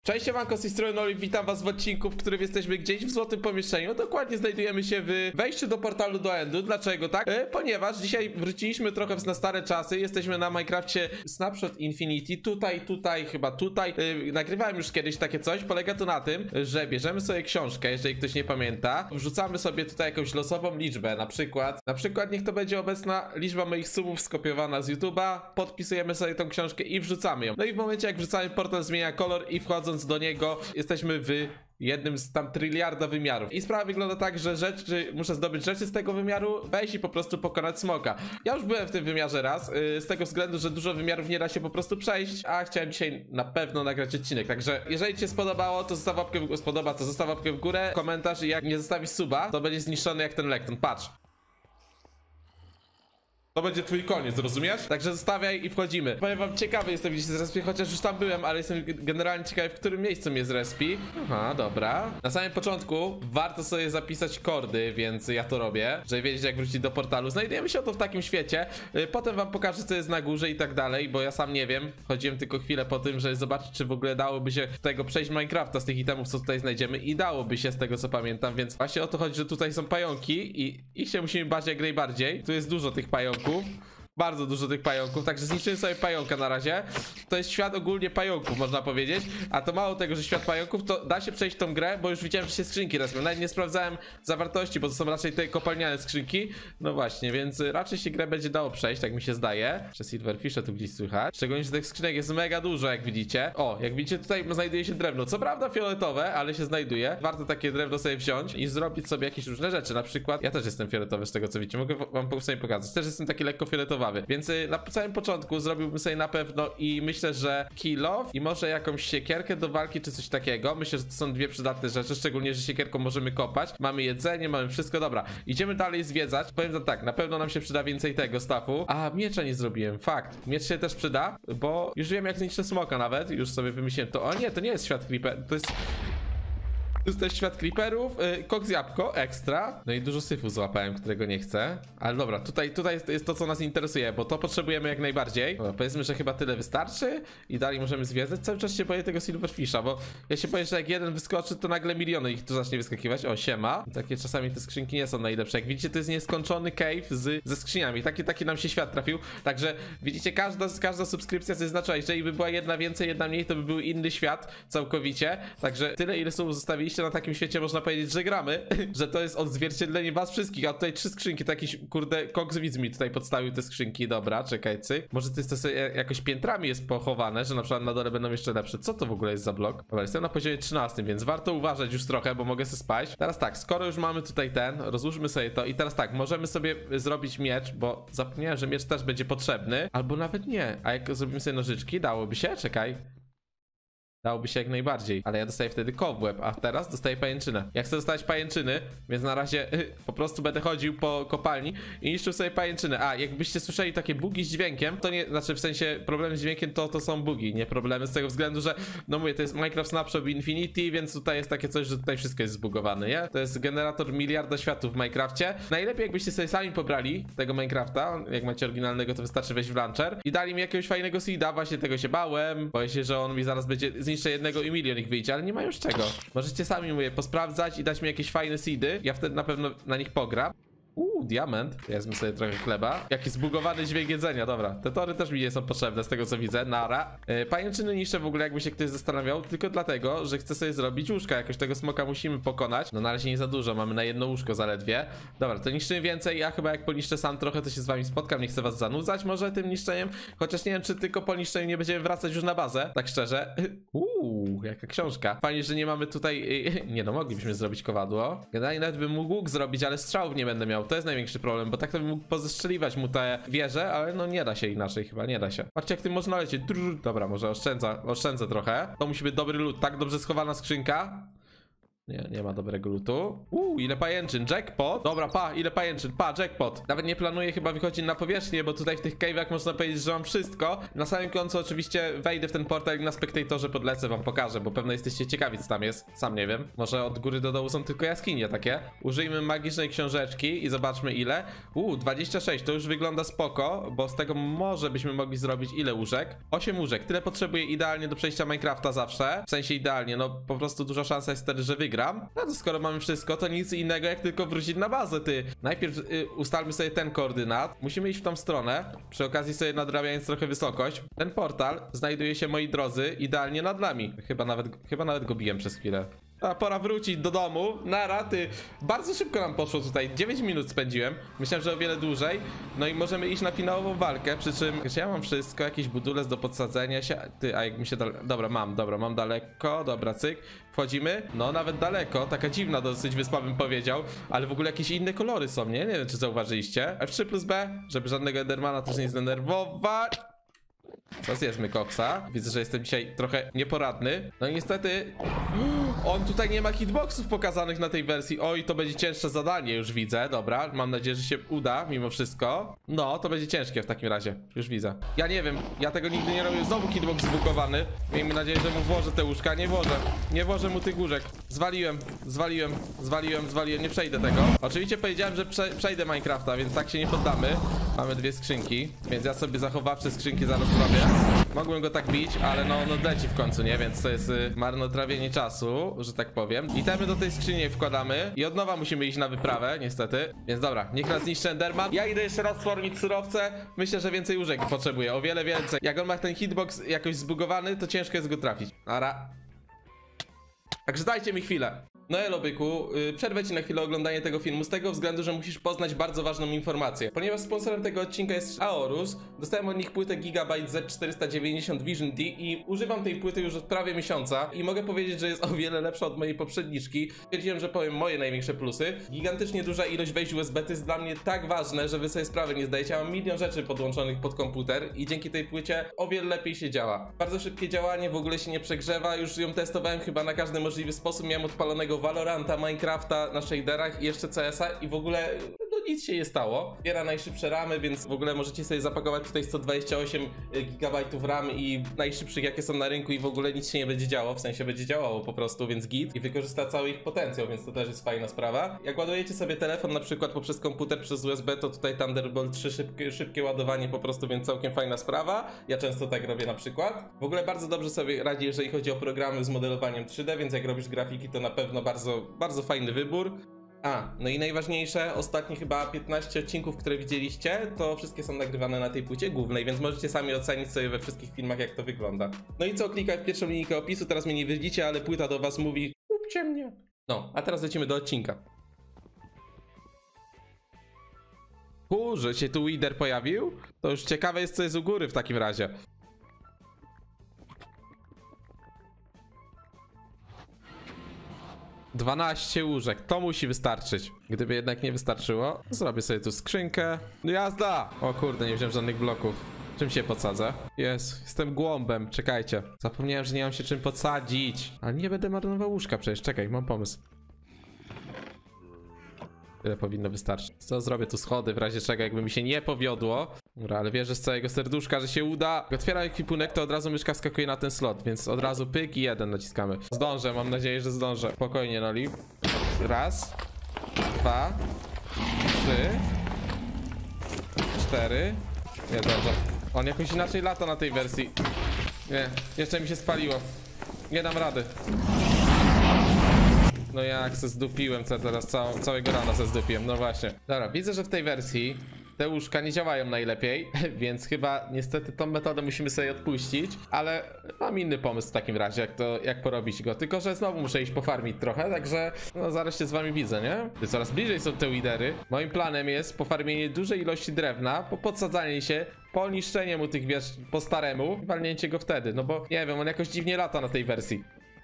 Cześć, siemanko, z tej strony Oli, witam was w odcinku, w którym jesteśmy gdzieś w złotym pomieszczeniu. Dokładnie znajdujemy się w wejściu do portalu do Endu. Dlaczego tak? Ponieważ dzisiaj wróciliśmy trochę na stare czasy. Jesteśmy na Minecrafcie Snapshot Infinity. Chyba tutaj. Nagrywałem już kiedyś takie coś. Polega to na tym, że bierzemy sobie książkę, jeżeli ktoś nie pamięta. Wrzucamy sobie tutaj jakąś losową liczbę. Na przykład niech to będzie obecna liczba moich subów skopiowana z YouTube'a. Podpisujemy sobie tą książkę i wrzucamy ją. No i w momencie, jak wrzucamy, portal zmienia kolor i wchodząc do niego jesteśmy w jednym z tam tryliarda wymiarów. I sprawa wygląda tak, że muszę zdobyć rzeczy z tego wymiaru, wejść i po prostu pokonać smoka. Ja już byłem w tym wymiarze raz, z tego względu, że dużo wymiarów nie da się po prostu przejść, a chciałem dzisiaj na pewno nagrać odcinek. Także jeżeli ci się spodobało, to zostaw łapkę w górę, zostaw łapkę w górę, komentarz i jak nie zostawisz suba, to będzie zniszczony jak ten lekton. Patrz. To będzie twój koniec, rozumiesz? Także zostawiaj i wchodzimy. Powiem wam, ciekawy jestem gdzieś z respi, chociaż już tam byłem, ale jestem generalnie ciekawy, w którym miejscu mnie z respi. Aha, dobra. Na samym początku warto sobie zapisać kordy, więc ja to robię, żeby wiedzieć, jak wrócić do portalu. Znajdujemy się oto w takim świecie. Potem wam pokażę, co jest na górze i tak dalej, bo ja sam nie wiem. Chodziłem tylko chwilę po tym, żeby zobaczyć, czy w ogóle dałoby się z tego przejść Minecrafta, z tych itemów, co tutaj znajdziemy, i dałoby się, z tego co pamiętam, więc właśnie o to chodzi, że tutaj są pająki i ich się musimy bać jak najbardziej. Tu jest dużo tych pająków. Bardzo dużo tych pająków, także zniszczymy sobie pająka na razie. To jest świat ogólnie pająków, można powiedzieć. A to mało tego, że świat pająków, to da się przejść tą grę, bo już widziałem, że się skrzynki respią. Nawet nie sprawdzałem zawartości, bo to są raczej te kopalniane skrzynki. No właśnie, więc raczej się grę będzie dało przejść, tak mi się zdaje. Jeszcze silverfisha tu gdzieś słychać. Szczególnie, że tych skrzynek jest mega dużo, jak widzicie. O, jak widzicie, tutaj znajduje się drewno. Co prawda fioletowe, ale się znajduje. Warto takie drewno sobie wziąć i zrobić sobie jakieś różne rzeczy. Na przykład, ja też jestem fioletowy z tego, co widzicie. Mogę wam sobie pokazać. Też jestem taki lekko fioletowy. Więc na samym początku zrobiłbym sobie na pewno i myślę, że kill off i może jakąś siekierkę do walki czy coś takiego. Myślę, że to są dwie przydatne rzeczy, szczególnie, że siekierką możemy kopać. Mamy jedzenie, mamy wszystko, dobra. Idziemy dalej zwiedzać. Powiem to tak, na pewno nam się przyda więcej tego staffu. A, miecza nie zrobiłem, fakt. Miecz się też przyda, bo już wiem, jak zniszczę smoka nawet. Już sobie wymyśliłem to. O nie, to nie jest świat creeper, to jest świat creeperów, koks jabłko, ekstra. No i dużo syfu złapałem, którego nie chcę. Ale dobra, tutaj jest to, co nas interesuje, bo to potrzebujemy jak najbardziej. Dobra, powiedzmy, że chyba tyle wystarczy i dalej możemy zwiedzać. Cały czas się boję tego silverfisha, bo ja się boję, że jak jeden wyskoczy, to nagle miliony ich tu zacznie wyskakiwać. O, siema. Takie czasami te skrzynki nie są najlepsze. Jak widzicie, to jest nieskończony cave ze skrzyniami. Taki nam się świat trafił. Także widzicie, każda subskrypcja coś znaczyła. Jeżeli by była jedna więcej, jedna mniej, to by był inny świat całkowicie. Także tyle, ile słów zostawiliście na takim świecie, można powiedzieć, że gramy, że to jest odzwierciedlenie was wszystkich, a tutaj 3 skrzynki, to jakiś, kurde, koks widz mi tutaj podstawił te skrzynki, dobra, czekaj, cyk. Może to jest to sobie jakoś piętrami jest pochowane, że na przykład na dole będą jeszcze lepsze. Co to w ogóle jest za blok? Dobra, jestem na poziomie 13, więc warto uważać już trochę, bo mogę sobie spać. Teraz tak, skoro już mamy tutaj rozłóżmy sobie to i teraz tak, możemy sobie zrobić miecz, bo zapomniałem, że miecz też będzie potrzebny, albo nawet nie, a jak zrobimy sobie nożyczki, dałoby się? Czekaj. Dałoby się jak najbardziej, ale ja dostaję wtedy kobłeb, a teraz dostaję pajęczynę. Ja chcę dostać pajęczyny, więc na razie po prostu będę chodził po kopalni i niszczył sobie pajęczynę. A jakbyście słyszeli takie bugi z dźwiękiem, to nie, znaczy w sensie problemy z dźwiękiem to są bugi, nie problemy, z tego względu, że no mówię, to jest Minecraft Snapshot Infinity, więc tutaj jest takie coś, że tutaj wszystko jest zbugowane, nie? To jest generator miliarda światów w Minecrafcie. Najlepiej jakbyście sobie sami pobrali tego Minecrafta, jak macie oryginalnego, to wystarczy wejść w launcher i dali mi jakiegoś fajnego seeda, właśnie tego się bałem, boję się, że on mi zaraz będzie zniszczy jednego i milion ich wyjdzie, ale nie ma już czego. Możecie sami, mówię, posprawdzać i dać mi jakieś fajne seedy. Ja wtedy na pewno na nich pogram. Diament. Jedzmy sobie trochę chleba. Jaki zbugowany dźwięk jedzenia, dobra. Te tory też mi nie są potrzebne, z tego co widzę. Nara. Pajęczyny niszczę w ogóle, jakby się ktoś zastanawiał, tylko dlatego, że chcę sobie zrobić łóżka. Jakoś tego smoka musimy pokonać. No na razie nie za dużo, mamy na jedno łóżko zaledwie. Dobra, to niszczymy więcej. Ja chyba jak poniszczę sam trochę, to się z wami spotkam. Nie chcę was zanudzać może tym niszczeniem. Chociaż nie wiem, czy tylko po niszczeniu nie będziemy wracać już na bazę. Tak szczerze. Jaka książka. Fajnie, że nie mamy tutaj... Nie no, moglibyśmy zrobić kowadło. Generalnie nawet bym mógł łuk zrobić, ale strzałów nie będę miał. To jest największy problem, bo tak to bym mógł pozestrzeliwać mu te wieże, ale no nie da się inaczej chyba, nie da się. Patrzcie, jak tym można lecieć. Dobra, może oszczędzę trochę. To musi być dobry loot, tak dobrze schowana skrzynka. Nie ma dobrego lootu. Ile pajęczyn, jackpot. Dobra, ile pajęczyn, jackpot. Nawet nie planuję chyba wychodzić na powierzchnię, bo tutaj w tych cave'ach można powiedzieć, że mam wszystko. Na samym końcu oczywiście wejdę w ten portal i na spektatorze podlecę, wam pokażę, bo pewno jesteście ciekawi, co tam jest. Sam nie wiem. Może od góry do dołu są tylko jaskinie takie. Użyjmy magicznej książeczki i zobaczmy ile. 26, to już wygląda spoko, bo z tego może byśmy mogli zrobić ile łóżek? 8 łóżek, tyle potrzebuję idealnie do przejścia Minecrafta zawsze. W sensie idealnie, no po prostu duża szansa jest wtedy, że wygram. No to skoro mamy wszystko, to nic innego jak tylko wrócić na bazę, ty. Najpierw ustalmy sobie ten koordynat. Musimy iść w tą stronę, przy okazji sobie nadrabiając trochę wysokość. Ten portal znajduje się, moi drodzy, idealnie nad nami. Chyba nawet go biłem przez chwilę. A pora wrócić do domu. Nara, ty. Bardzo szybko nam poszło tutaj. 9 minut spędziłem. Myślałem, że o wiele dłużej. No i możemy iść na finałową walkę. Przy czym, że ja mam wszystko, jakiś budulec do podsadzenia się. Ty, a jak mi się Dobra, mam daleko. Dobra, cyk. Wchodzimy. No, nawet daleko. Taka dziwna dosyć wyspa, bym powiedział. Ale w ogóle jakieś inne kolory są, nie? Nie wiem, czy zauważyliście. F3+B, żeby żadnego Endermana też nie zdenerwować. Co, zjedzmy koksa. Widzę, że jestem dzisiaj trochę nieporadny. No i niestety on tutaj nie ma hitboxów pokazanych na tej wersji. Oj, to będzie cięższe zadanie, już widzę. Dobra, mam nadzieję, że się uda mimo wszystko. No, to będzie ciężkie w takim razie. Już widzę. Ja nie wiem, ja tego nigdy nie robię. Znowu hitbox zbukowany. Miejmy nadzieję, że mu włożę te łóżka. Nie włożę mu tych łóżek. Zwaliłem. Nie przejdę tego. Oczywiście powiedziałem, że przejdę Minecrafta, więc tak się nie poddamy. Mamy 2 skrzynki, więc ja sobie zachowawcze skrzynki zaraz zrobię. Mogłem go tak bić, ale no leci w końcu, nie? Więc to jest marnotrawienie czasu, że tak powiem. Itemy do tej skrzyni wkładamy i od nowa musimy iść na wyprawę, niestety. Więc dobra, niech nas zniszczy Enderman. Ja idę jeszcze raz formić surowce. Myślę, że więcej łóżek potrzebuję, o wiele więcej. Jak on ma ten hitbox jakoś zbugowany, to ciężko jest go trafić. Ara. Także dajcie mi chwilę. No elo byku, przerwę ci na chwilę oglądanie tego filmu z tego względu, że musisz poznać bardzo ważną informację. Ponieważ sponsorem tego odcinka jest Aorus, dostałem od nich płytę Gigabyte Z490 Vision D i używam tej płyty już od prawie miesiąca i mogę powiedzieć, że jest o wiele lepsza od mojej poprzedniczki. Stwierdziłem, że powiem moje największe plusy. Gigantycznie duża ilość wejść USB to jest dla mnie tak ważne, że wy sobie sprawy nie zdajecie. Ja mam milion rzeczy podłączonych pod komputer i dzięki tej płycie o wiele lepiej się działa. Bardzo szybkie działanie, w ogóle się nie przegrzewa, już ją testowałem chyba na każdy możliwy sposób, miałem odpalonego Valoranta, Minecrafta na shaderach i jeszcze CS-a i w ogóle no nic się nie stało. Zbiera najszybsze ramy, więc w ogóle możecie sobie zapakować tutaj 128 GB RAM i najszybszych jakie są na rynku i w ogóle nic się nie będzie działo, w sensie będzie działało po prostu, więc git i wykorzysta cały ich potencjał, więc to też jest fajna sprawa. Jak ładujecie sobie telefon na przykład poprzez komputer przez USB, to tutaj Thunderbolt 3 szybkie ładowanie po prostu, więc całkiem fajna sprawa. Ja często tak robię na przykład. W ogóle bardzo dobrze sobie radzi, jeżeli chodzi o programy z modelowaniem 3D, więc jak robisz grafiki, to na pewno bardzo fajny wybór. No i najważniejsze, ostatnie chyba 15 odcinków, które widzieliście, to wszystkie są nagrywane na tej płycie głównej, więc możecie sami ocenić sobie we wszystkich filmach, jak to wygląda. No i co, klikaj w pierwszą linijkę opisu, teraz mnie nie widzicie, ale płyta do was mówi: kupcie mnie. No, a teraz lecimy do odcinka. Że się tu Wither pojawił? To już ciekawe jest, co jest u góry w takim razie. Dwanaście łóżek, to musi wystarczyć. Gdyby jednak nie wystarczyło, zrobię sobie tu skrzynkę. No jazda! O kurde, nie wziąłem żadnych bloków. Czym się podsadzę? Jestem głąbem, czekajcie. Zapomniałem, że nie mam się czym podsadzić. Ale nie będę marnował łóżka przecież, czekaj, mam pomysł. Tyle powinno wystarczyć. Co, zrobię tu schody w razie czego, jakby mi się nie powiodło. Dobra, ale wierzę z całego serduszka, że się uda. Jak otwieram ekwipunek, to od razu myszka wskakuje na ten slot, więc od razu pyk i 1 naciskamy. Zdążę, mam nadzieję, że zdążę. Spokojnie, Noli. Raz, 2, 3, 4. Nie, dobrze. On jakoś inaczej lata na tej wersji. Nie, jeszcze mi się spaliło. Nie dam rady. No jak se zdupiłem, co teraz całego rana se zdupiłem, no właśnie. Dobra, widzę, że w tej wersji te łóżka nie działają najlepiej, więc chyba niestety tą metodę musimy sobie odpuścić, ale mam inny pomysł w takim razie, jak porobić go, tylko że znowu muszę iść pofarmić trochę, także no zaraz się z wami widzę, nie? Coraz bliżej są te widery. Moim planem jest pofarmienie dużej ilości drewna, podsadzanie się, poniszczenie mu tych wież po staremu i walnięcie go wtedy, no bo nie wiem, on jakoś dziwnie lata na tej wersji.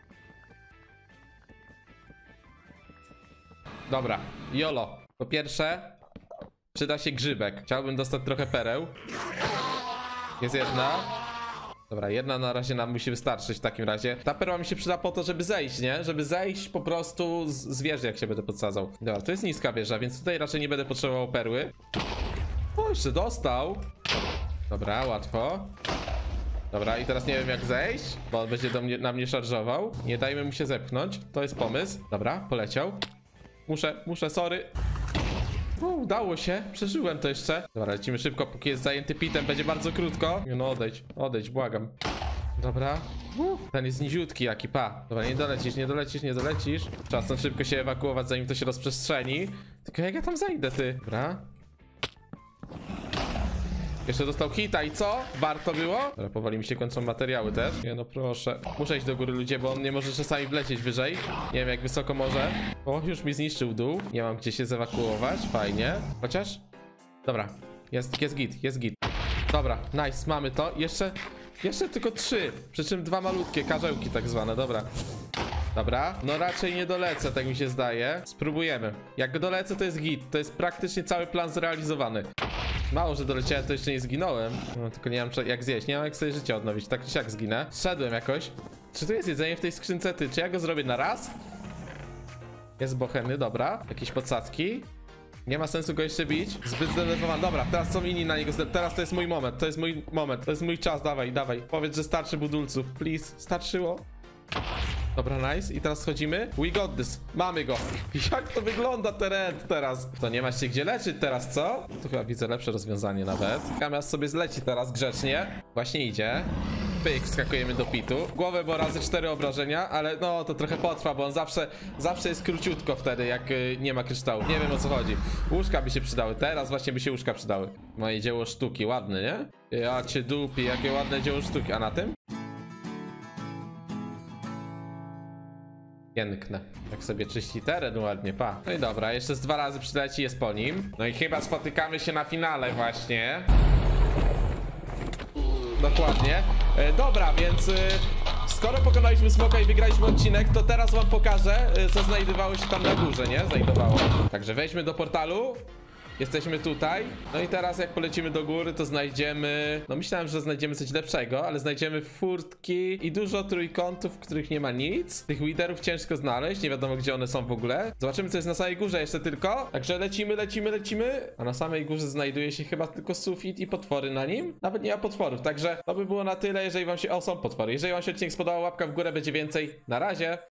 Dobra, YOLO. Po pierwsze, przyda się grzybek. Chciałbym dostać trochę pereł. Jest jedna. Dobra, jedna na razie nam musi wystarczyć w takim razie. Ta perła mi się przyda po to, żeby zejść, nie? Żeby zejść po prostu z wieży, jak się będę podsadzał. Dobra, to jest niska wieża, więc tutaj raczej nie będę potrzebował perły. O, jeszcze dostał. Dobra, łatwo. Dobra, i teraz nie wiem jak zejść, bo on będzie na mnie szarżował. Nie dajmy mu się zepchnąć, to jest pomysł. Dobra, poleciał. Muszę, sorry. Udało się, przeżyłem to jeszcze. Dobra, lecimy szybko, póki jest zajęty pitem, będzie bardzo krótko. No odejdź, błagam. Dobra. Ten jest niziutki jaki, pa. Dobra, nie dolecisz. Trzeba stąd szybko się ewakuować, zanim to się rozprzestrzeni. Tylko jak ja tam zajdę, ty? Dobra. Jeszcze dostał hita i co? Warto było? Dobra, powoli mi się kończą materiały też. Nie no proszę. Muszę iść do góry ludzie, bo on nie może czasami wlecieć wyżej. Nie wiem jak wysoko może. O, już mi zniszczył dół. Nie mam gdzie się zewakuować. Fajnie. Chociaż? Dobra. Jest git. Dobra, nice, mamy to. Jeszcze tylko 3. Przy czym 2 malutkie, karzełki tak zwane, dobra. Dobra, no raczej nie dolecę, tak mi się zdaje. Spróbujemy. Jak dolecę, to jest git. To jest praktycznie cały plan zrealizowany. Mało, że doleciałem, to jeszcze nie zginąłem. No, tylko nie mam jak zjeść, nie mam jak sobie życie odnowić. Tak czy siak zginę. Zszedłem jakoś. Czy tu jest jedzenie w tej skrzynce? Ty, czy ja go zrobię na raz? Jest bocheny, dobra. Jakieś podsadzki. Nie ma sensu go jeszcze bić. Zbyt zdenerwowany. Dobra, teraz są inni na niego. Teraz to jest mój moment. To jest mój czas. Dawaj. Powiedz, że starczy budulców. Please. Starczyło. Dobra, nice. I teraz schodzimy. We got this. Mamy go. Jak to wygląda teraz? To nie ma się gdzie leczyć teraz, co? Tu chyba widzę lepsze rozwiązanie nawet. Zamiast sobie zleci teraz grzecznie. Właśnie idzie. Pyk, skakujemy do pitu. Głowę, bo razy 4 obrażenia, ale no to trochę potrwa, bo on zawsze jest króciutko wtedy, jak nie ma kryształu. Nie wiem o co chodzi. Łóżka by się przydały. Teraz właśnie by się łóżka przydały. Moje dzieło sztuki. Ładne, nie? Ja cię dupi, jakie ładne dzieło sztuki. A na tym? Piękne. Jak sobie czyści teren ładnie, pa. No i dobra, jeszcze z 2 razy przyleci, jest po nim. No i chyba spotykamy się na finale właśnie. Dokładnie. Dobra, więc skoro pokonaliśmy smoka i wygraliśmy odcinek, to teraz wam pokażę, co znajdowało się tam na górze, nie? Także wejdźmy do portalu. Jesteśmy tutaj. No i teraz jak polecimy do góry, to znajdziemy... No myślałem, że znajdziemy coś lepszego, ale znajdziemy furtki i dużo trójkątów, w których nie ma nic. Tych widerów ciężko znaleźć, nie wiadomo gdzie one są w ogóle. Zobaczymy co jest na samej górze jeszcze tylko. Także lecimy. A na samej górze znajduje się chyba tylko sufit i potwory na nim. Nawet nie ma potworów, także to by było na tyle, jeżeli wam się... O, są potwory. Jeżeli wam się odcinek spodobał, łapka w górę, będzie więcej. Na razie.